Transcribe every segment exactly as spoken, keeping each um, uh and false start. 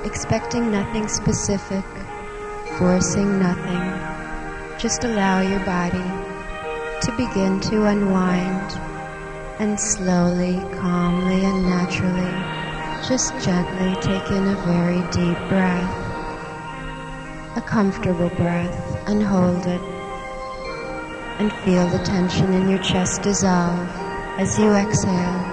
expecting nothing specific, forcing nothing. Just allow your body to begin to unwind, and slowly, calmly, and naturally, just gently take in a very deep breath, a comfortable breath, and hold it, and feel the tension in your chest dissolve as you exhale.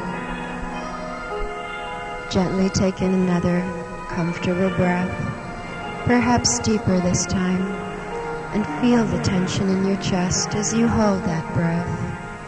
Gently take in another comfortable breath, perhaps deeper this time, and feel the tension in your chest as you hold that breath.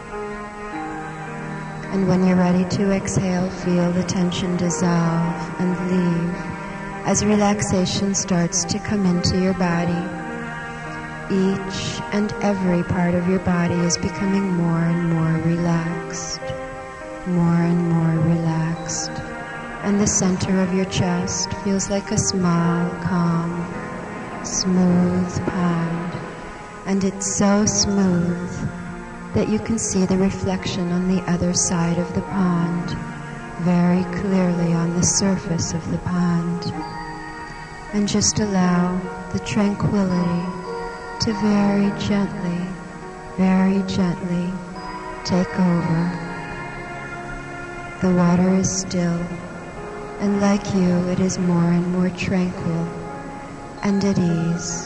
And when you're ready to exhale, feel the tension dissolve and leave as relaxation starts to come into your body. Each and every part of your body is becoming more and more relaxed, more and more relaxed. And the center of your chest feels like a small, calm, smooth pond. And it's so smooth that you can see the reflection on the other side of the pond very clearly on the surface of the pond. And just allow the tranquility to very gently, very gently take over. The water is still, and like you, it is more and more tranquil and at ease.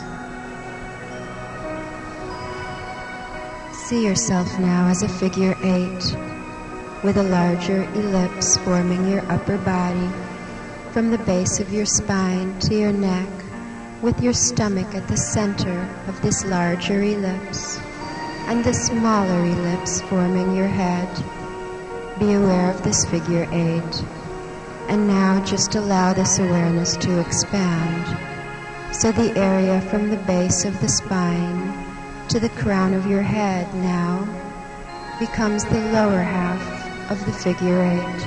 See yourself now as a figure eight, with a larger ellipse forming your upper body, from the base of your spine to your neck, with your stomach at the center of this larger ellipse, and the smaller ellipse forming your head. Be aware of this figure eight, and now just allow this awareness to expand. So the area from the base of the spine to the crown of your head now becomes the lower half of the figure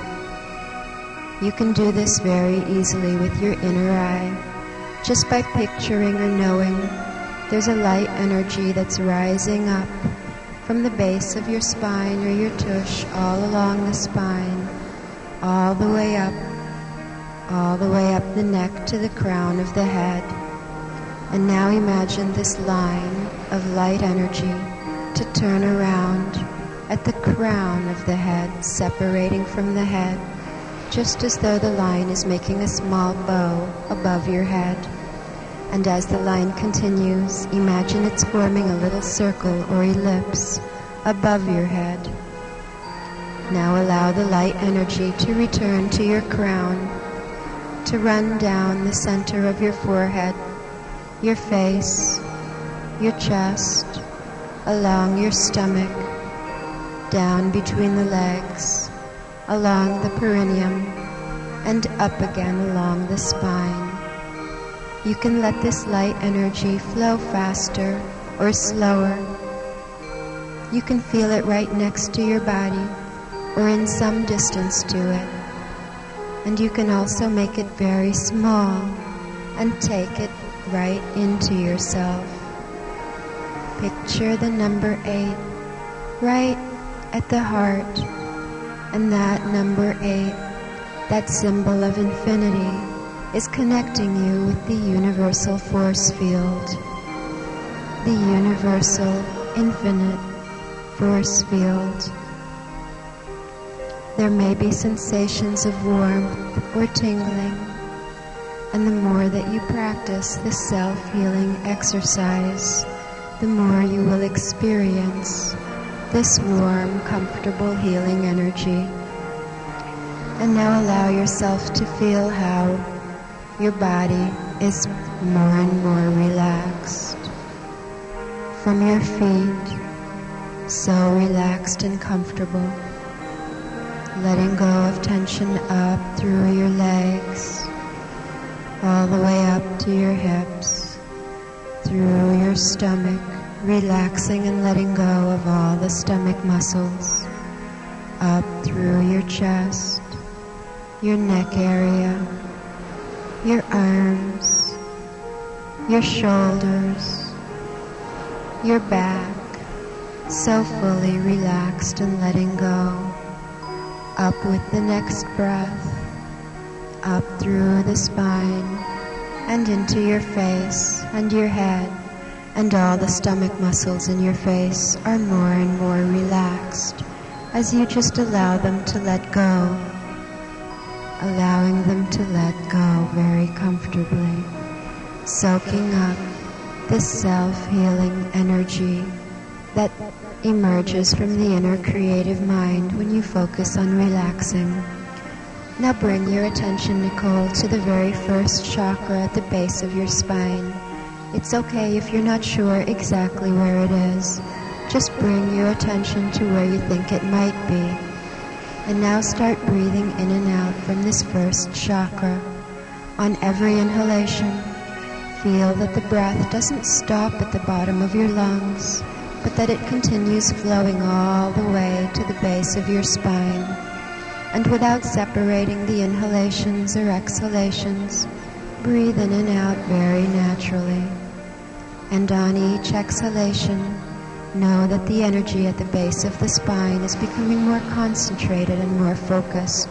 eight. You can do this very easily with your inner eye, just by picturing or knowing there's a light energy that's rising up from the base of your spine or your tush all along the spine, all the way up, all the way up the neck to the crown of the head. And now imagine this line of light energy to turn around at the crown of the head, separating from the head, just as though the line is making a small bow above your head. And as the line continues, imagine it's forming a little circle or ellipse above your head. Now allow the light energy to return to your crown, to run down the center of your forehead, your face, your chest, along your stomach, down between the legs, along the perineum, and up again along the spine. You can let this light energy flow faster or slower. You can feel it right next to your body or in some distance to it. And you can also make it very small and take it right into yourself. Picture the number eight right at the heart, and that number eight, that symbol of infinity, is connecting you with the universal force field, the universal infinite force field. There may be sensations of warmth or tingling, and the more that you practice this self-healing exercise, the more you will experience this warm, comfortable healing energy. And now allow yourself to feel how your body is more and more relaxed. From your feet, so relaxed and comfortable, letting go of tension up through your legs, all the way up to your hips, through your stomach, relaxing and letting go of all the stomach muscles, up through your chest, your neck area, your arms, your shoulders, your back, so fully relaxed and letting go. Up with the next breath, up through the spine, and into your face and your head, and all the stomach muscles in your face are more and more relaxed as you just allow them to let go, allowing them to let go very comfortably, soaking up this self-healing energy that emerges from the inner creative mind when you focus on relaxing. Now bring your attention, Nicole, to the very first chakra at the base of your spine. It's okay if you're not sure exactly where it is. Just bring your attention to where you think it might be. And now start breathing in and out from this first chakra. On every inhalation, feel that the breath doesn't stop at the bottom of your lungs, but that it continues flowing all the way to the base of your spine. And without separating the inhalations or exhalations, breathe in and out very naturally. And on each exhalation, know that the energy at the base of the spine is becoming more concentrated and more focused.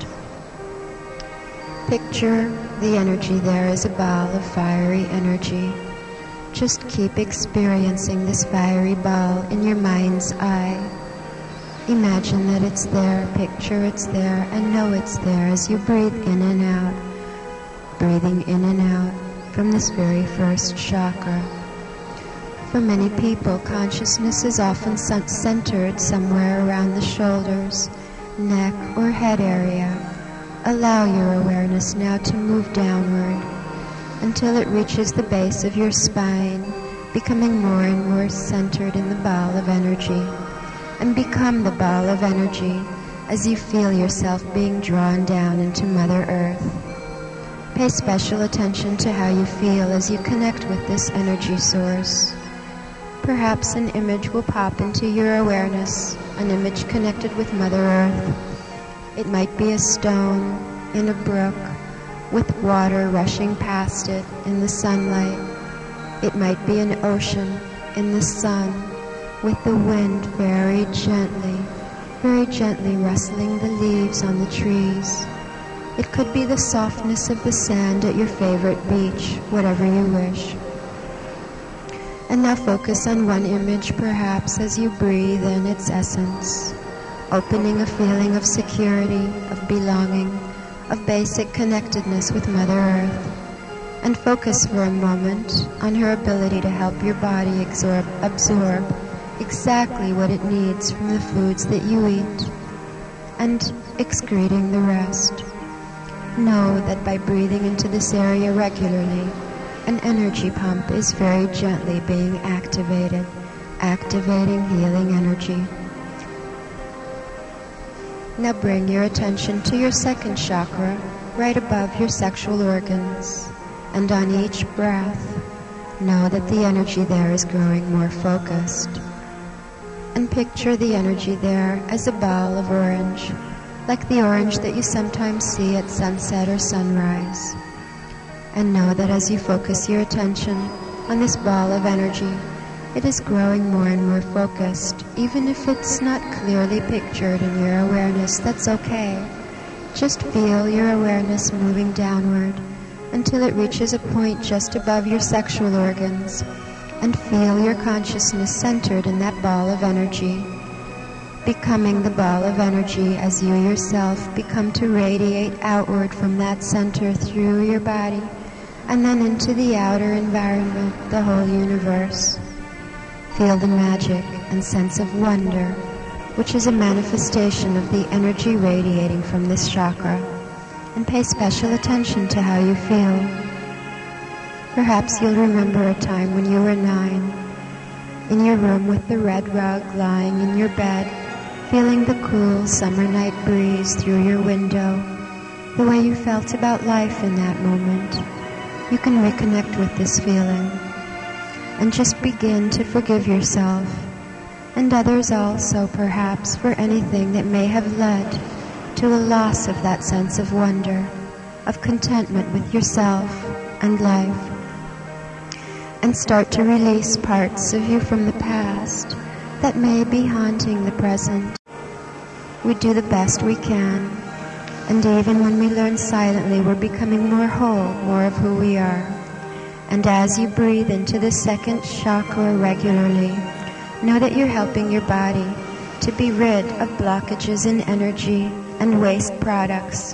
Picture the energy there as a ball of fiery energy. Just keep experiencing this fiery ball in your mind's eye. Imagine that it's there, picture it's there, and know it's there as you breathe in and out, breathing in and out from this very first chakra. For many people, consciousness is often centered somewhere around the shoulders, neck, or head area. Allow your awareness now to move downward until it reaches the base of your spine, becoming more and more centered in the ball of energy. And become the ball of energy as you feel yourself being drawn down into Mother Earth. Pay special attention to how you feel as you connect with this energy source. Perhaps an image will pop into your awareness, an image connected with Mother Earth. It might be a stone in a brook with water rushing past it in the sunlight. It might be an ocean in the sun with the wind very gently, very gently rustling the leaves on the trees. It could be the softness of the sand at your favorite beach, whatever you wish. And now focus on one image perhaps as you breathe in its essence, opening a feeling of security, of belonging, of basic connectedness with Mother Earth. And focus for a moment on her ability to help your body absorb, absorb exactly what it needs from the foods that you eat, and excreting the rest. Know that by breathing into this area regularly, an energy pump is very gently being activated, activating healing energy. Now bring your attention to your second chakra, right above your sexual organs. And on each breath, know that the energy there is growing more focused. And picture the energy there as a ball of orange, like the orange that you sometimes see at sunset or sunrise. And know that as you focus your attention on this ball of energy, it is growing more and more focused. Even if it's not clearly pictured in your awareness, that's okay. Just feel your awareness moving downward until it reaches a point just above your sexual organs, and feel your consciousness centered in that ball of energy, becoming the ball of energy as you yourself become to radiate outward from that center through your body, and then into the outer environment, the whole universe. Feel the magic and sense of wonder, which is a manifestation of the energy radiating from this chakra, and pay special attention to how you feel. Perhaps you'll remember a time when you were nine, in your room with the red rug lying in your bed, feeling the cool summer night breeze through your window, the way you felt about life in that moment. You can reconnect with this feeling and just begin to forgive yourself and others also, perhaps, for anything that may have led to a loss of that sense of wonder, of contentment with yourself and life. And start to release parts of you from the past that may be haunting the present. We do the best we can, and even when we learn silently, we're becoming more whole, more of who we are. And as you breathe into the second chakra regularly, know that you're helping your body to be rid of blockages in energy and waste products.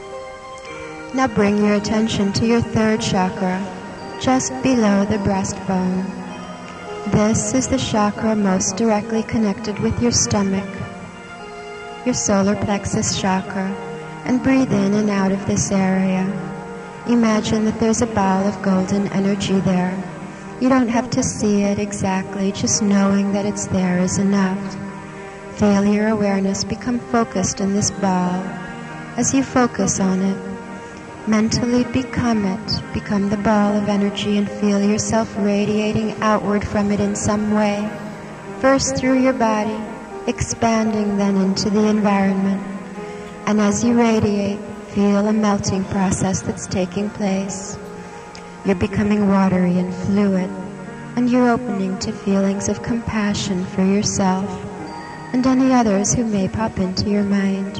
Now bring your attention to your third chakra, just below the breastbone. This is the chakra most directly connected with your stomach, your solar plexus chakra, and breathe in and out of this area. Imagine that there's a ball of golden energy there. You don't have to see it exactly, just knowing that it's there is enough. Feel your awareness become focused in this ball. As you focus on it, mentally become it. Become the ball of energy and feel yourself radiating outward from it in some way. First through your body, expanding then into the environment. And as you radiate, feel a melting process that's taking place. You're becoming watery and fluid, and you're opening to feelings of compassion for yourself and any others who may pop into your mind.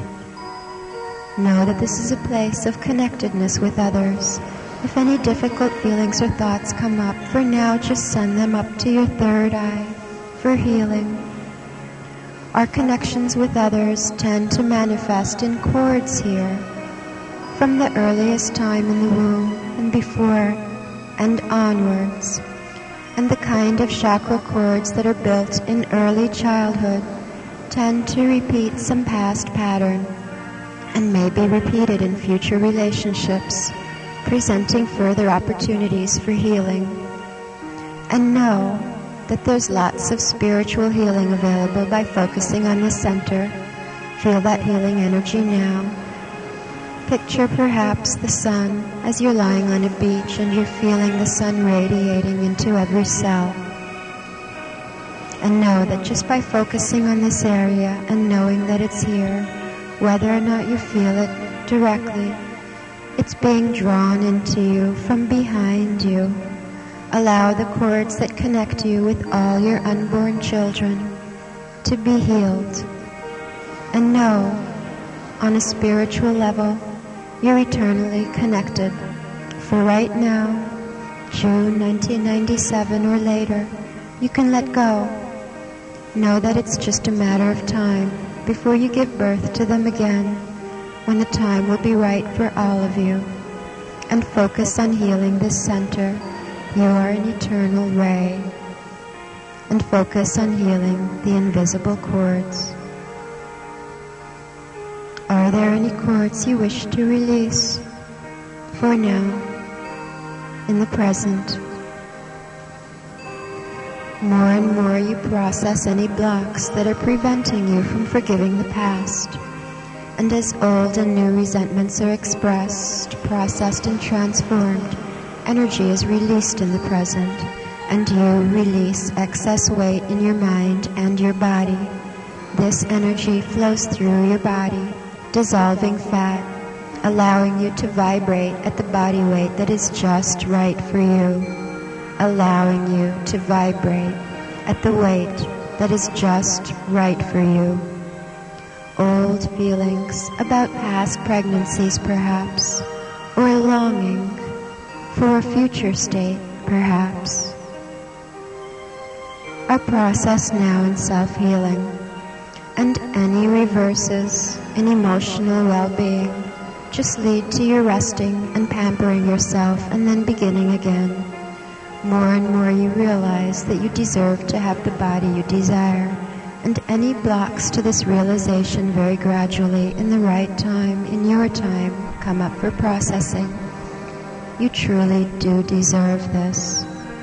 Know that this is a place of connectedness with others. If any difficult feelings or thoughts come up, for now just send them up to your third eye for healing. Our connections with others tend to manifest in cords here, from the earliest time in the womb and before and onwards. And the kind of chakra cords that are built in early childhood tend to repeat some past pattern and may be repeated in future relationships, presenting further opportunities for healing. And know that there's lots of spiritual healing available by focusing on the center. Feel that healing energy now. Picture perhaps the sun as you're lying on a beach and you're feeling the sun radiating into every cell. And know that just by focusing on this area and knowing that it's here, whether or not you feel it directly, it's being drawn into you from behind you. Allow the cords that connect you with all your unborn children to be healed. And know, on a spiritual level, you're eternally connected. For right now, June nineteen ninety-seven or later, you can let go. Know that it's just a matter of time before you give birth to them again, when the time will be right for all of you. And focus on healing this center. You are an eternal ray. And focus on healing the invisible cords. Are there any cords you wish to release? For now, in the present. More and more you process any blocks that are preventing you from forgiving the past. And as old and new resentments are expressed, processed, and transformed, energy is released in the present, and you release excess weight in your mind and your body. This energy flows through your body, dissolving fat, allowing you to vibrate at the body weight that is just right for you, allowing you to vibrate at the weight that is just right for you. Old feelings about past pregnancies perhaps, or a longing for a future state perhaps, are processed now in self-healing. And any reverses in emotional well-being just lead to your resting and pampering yourself and then beginning again. More and more you realize that you deserve to have the body you desire, and any blocks to this realization very gradually in the right time, in your time, come up for processing. You truly do deserve this.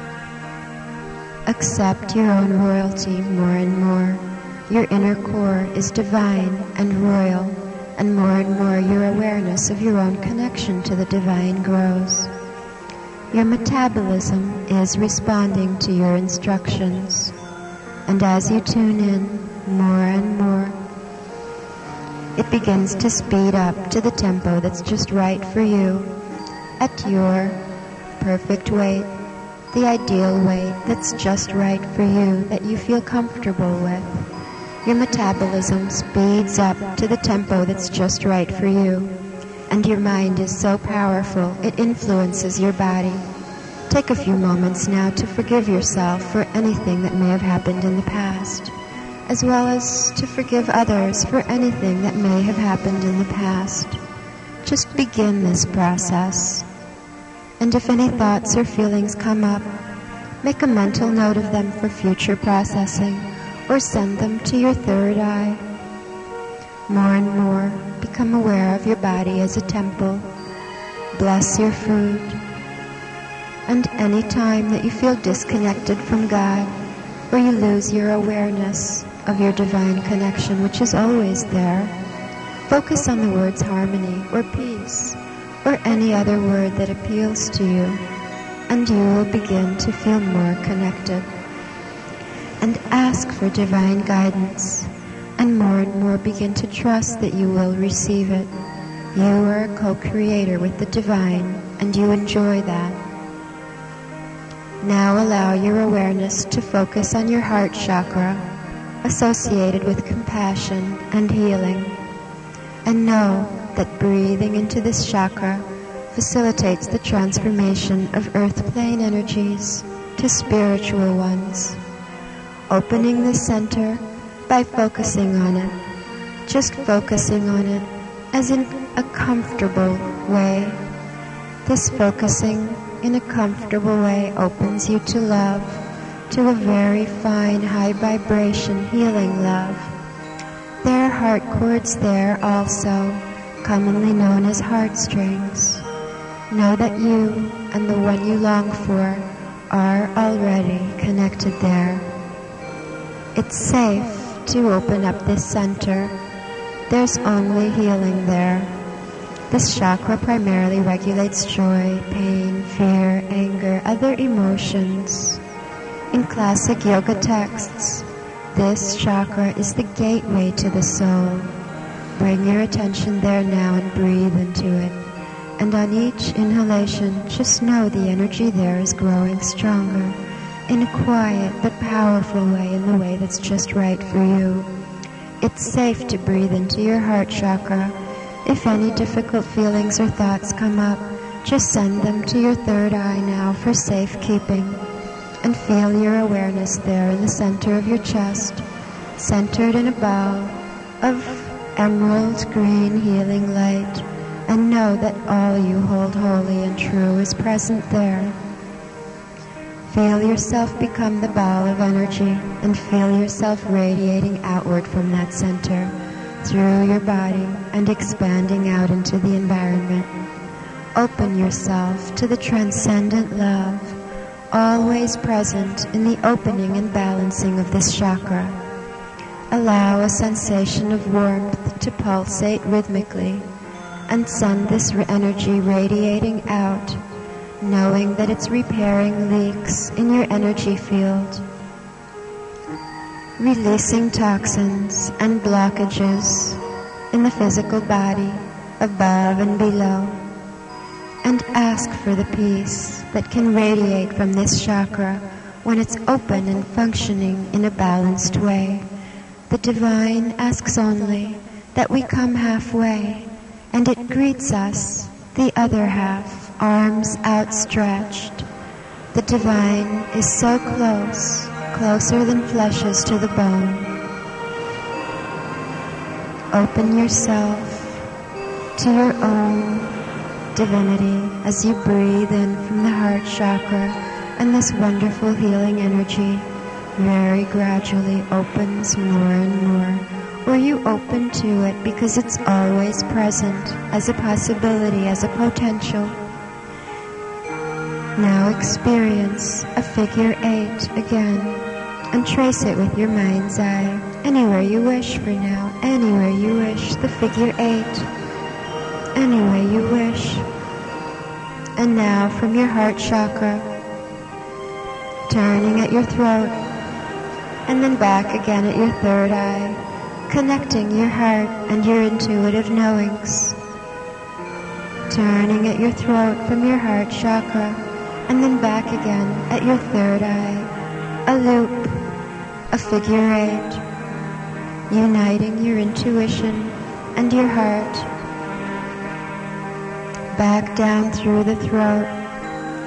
Accept your own royalty more and more. Your inner core is divine and royal, and more and more your awareness of your own connection to the divine grows. Your metabolism is responding to your instructions, and as you tune in more and more, it begins to speed up to the tempo that's just right for you, at your perfect weight, the ideal weight that's just right for you, that you feel comfortable with. Your metabolism speeds up to the tempo that's just right for you, and your mind is so powerful it influences your body. Take a few moments now to forgive yourself for anything that may have happened in the past, as well as to forgive others for anything that may have happened in the past. Just begin this process. And if any thoughts or feelings come up, make a mental note of them for future processing, or send them to your third eye. More and more, become aware of your body as a temple. Bless your food. And any time that you feel disconnected from God, or you lose your awareness of your divine connection, which is always there, focus on the words harmony or peace, or any other word that appeals to you, and you will begin to feel more connected. And ask for divine guidance, and more and more begin to trust that you will receive it. You are a co-creator with the divine, and you enjoy that. Now allow your awareness to focus on your heart chakra, associated with compassion and healing. And know that breathing into this chakra facilitates the transformation of earth plane energies to spiritual ones. Opening the center by focusing on it, just focusing on it as in a comfortable way. This focusing in a comfortable way opens you to love, to a very fine, high vibration, healing love. There are heart cords there also, commonly known as heartstrings. Know that you and the one you long for are already connected there. It's safe to open up this center. There's only healing there. This chakra primarily regulates joy, pain, fear, anger, other emotions. In classic yoga texts, this chakra is the gateway to the soul. Bring your attention there now and breathe into it. And on each inhalation, just know the energy there is growing stronger in a quiet but powerful way, in the way that's just right for you. It's safe to breathe into your heart chakra. If any difficult feelings or thoughts come up, just send them to your third eye now for safekeeping. And feel your awareness there in the center of your chest, centered in a ball of emerald green healing light. And know that all you hold holy and true is present there. Feel yourself become the ball of energy, and feel yourself radiating outward from that center, through your body and expanding out into the environment. Open yourself to the transcendent love, always present in the opening and balancing of this chakra. Allow a sensation of warmth to pulsate rhythmically, and send this energy radiating out, knowing that it's repairing leaks in your energy field, releasing toxins and blockages in the physical body, above and below. And ask for the peace that can radiate from this chakra when it's open and functioning in a balanced way. The divine asks only that we come halfway, and it greets us, the other half, arms outstretched. The divine is so close, closer than flesh is to the bone. Open yourself to your own divinity as you breathe in from the heart chakra, and this wonderful healing energy very gradually opens more and more, or you open to it because it's always present as a possibility, as a potential. Now experience a figure eight again, and trace it with your mind's eye, anywhere you wish for now, anywhere you wish, the figure eight, any way you wish. And now from your heart chakra, turning at your throat, and then back again at your third eye, connecting your heart and your intuitive knowings. Turning at your throat from your heart chakra, and then back again at your third eye, a loop, a figure eight, uniting your intuition and your heart. Back down through the throat,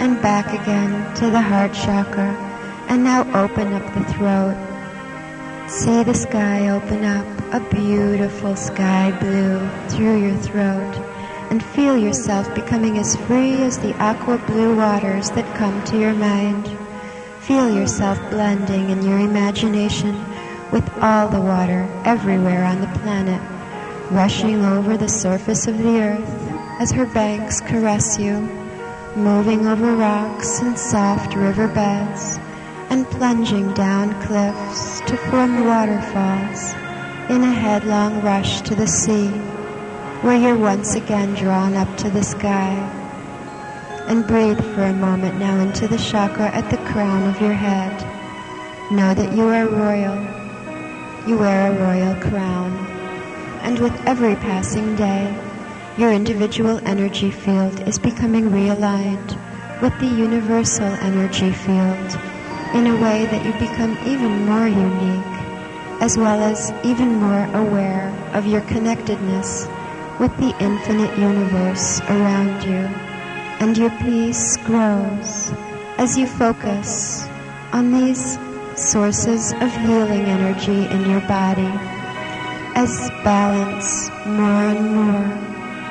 and back again to the heart chakra. And now open up the throat. See the sky open up, a beautiful sky blue through your throat, and feel yourself becoming as free as the aqua blue waters that come to your mind. Feel yourself blending in your imagination with all the water everywhere on the planet, rushing over the surface of the earth as her banks caress you, moving over rocks and soft riverbeds, and plunging down cliffs to form waterfalls in a headlong rush to the sea, where you're once again drawn up to the sky. And breathe for a moment now into the chakra at the crown of your head. Know that you are royal. You wear a royal crown. And with every passing day, your individual energy field is becoming realigned with the universal energy field in a way that you become even more unique, as well as even more aware of your connectedness with the infinite universe around you. And your peace grows as you focus on these sources of healing energy in your body, as balance more and more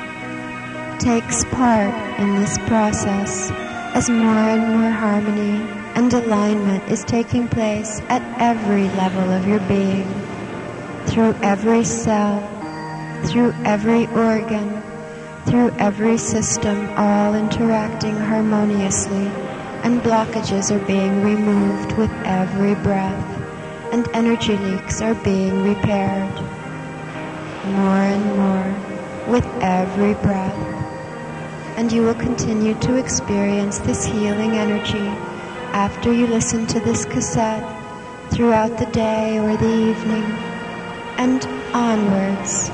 takes part in this process, as more and more harmony and alignment is taking place at every level of your being, through every cell, through every organ, through every system, all interacting harmoniously, and blockages are being removed with every breath, and energy leaks are being repaired more and more with every breath. And you will continue to experience this healing energy after you listen to this cassette throughout the day or the evening and onwards.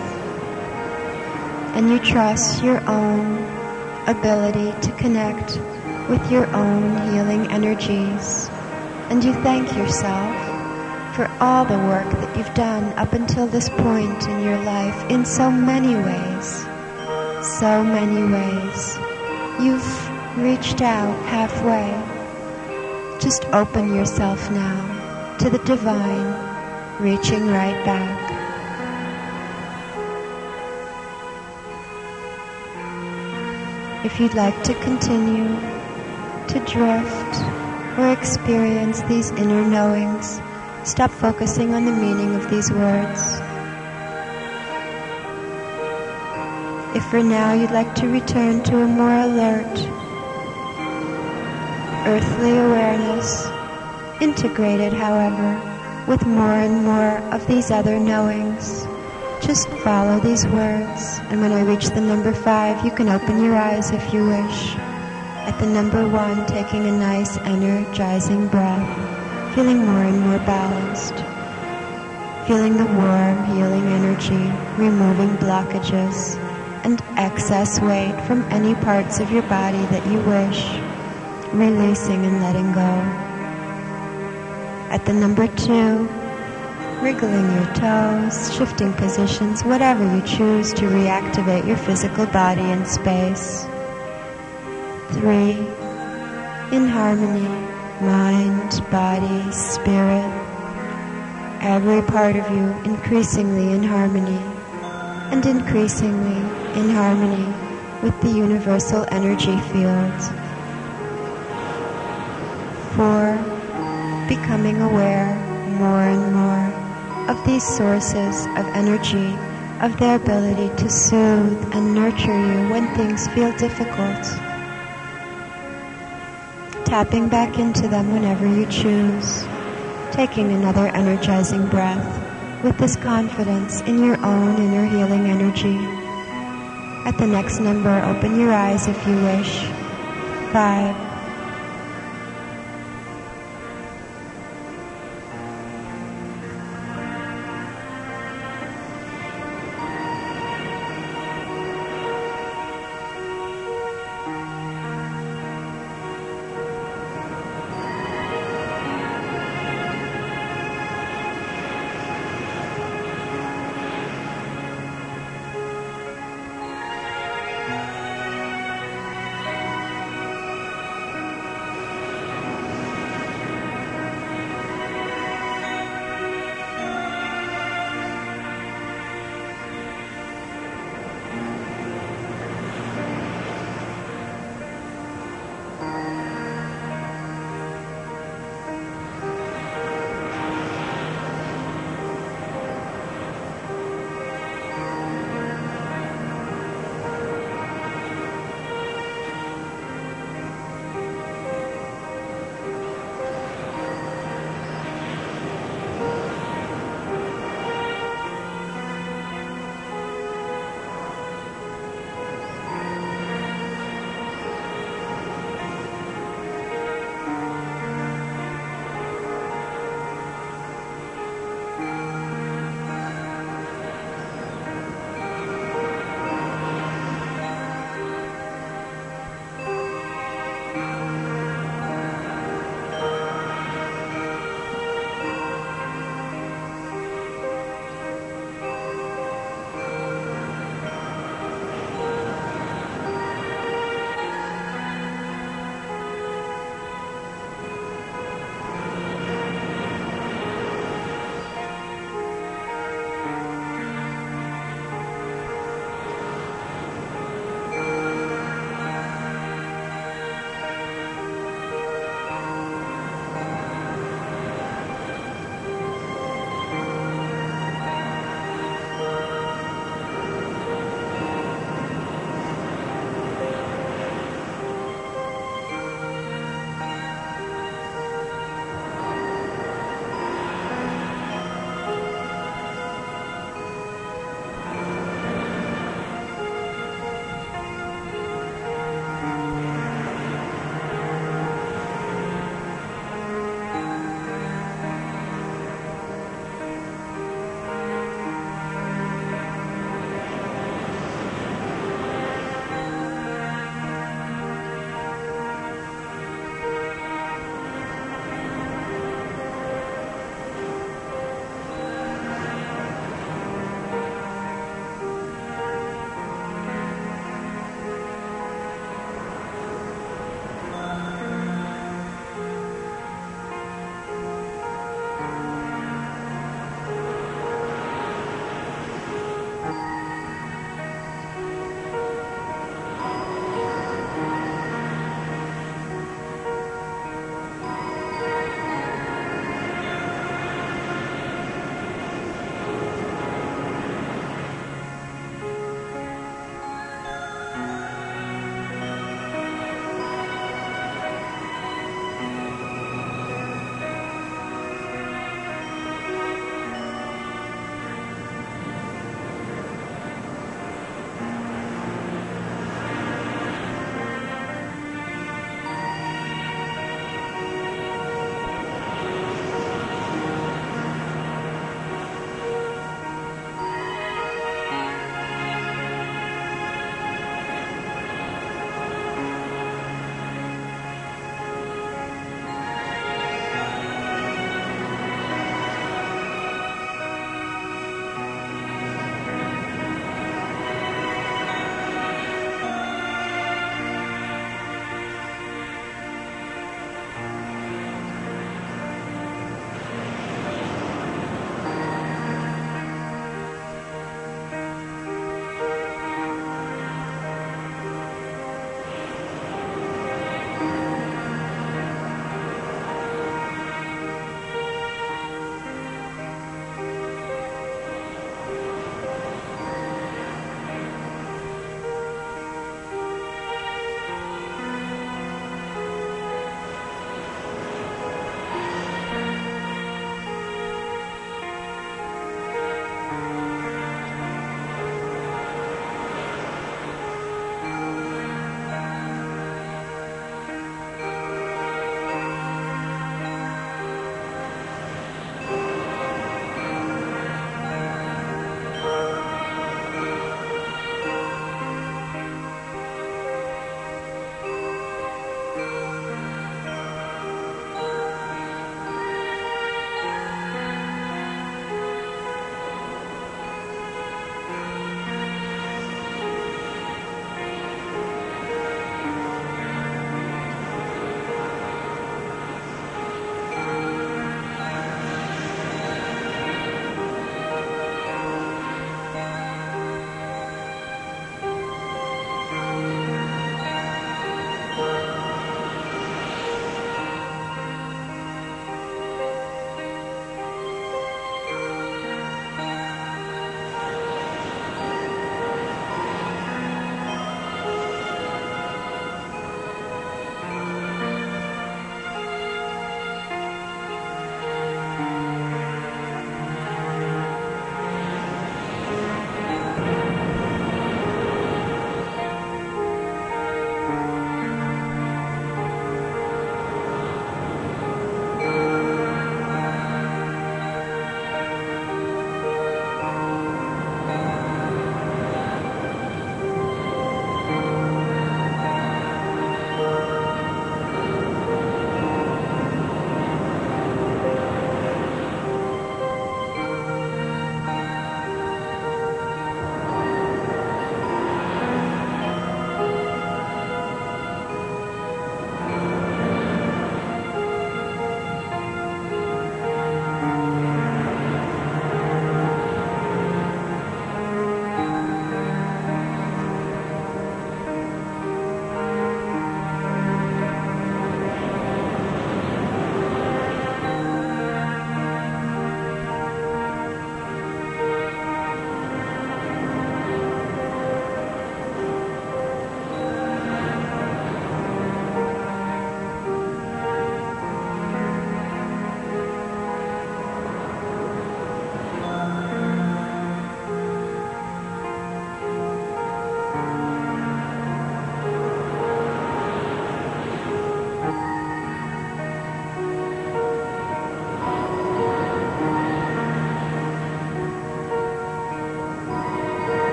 And you trust your own ability to connect with your own healing energies. And you thank yourself for all the work that you've done up until this point in your life in so many ways. So many ways. You've reached out halfway. Just open yourself now to the divine, reaching right back. If you'd like to continue to drift or experience these inner knowings, stop focusing on the meaning of these words. If for now you'd like to return to a more alert, earthly awareness, integrated, however, with more and more of these other knowings, just follow these words, and when I reach the number five, you can open your eyes if you wish. At the number one, taking a nice energizing breath, feeling more and more balanced, feeling the warm, healing energy, removing blockages and excess weight from any parts of your body that you wish, releasing and letting go. At the number two, wriggling your toes, shifting positions, whatever you choose to reactivate your physical body in space. Three, in harmony, mind, body, spirit, every part of you increasingly in harmony, and increasingly in harmony with the universal energy field. Four, becoming aware more and more of these sources of energy, of their ability to soothe and nurture you when things feel difficult. Tapping back into them whenever you choose, taking another energizing breath with this confidence in your own inner healing energy. At the next number, open your eyes if you wish. Five.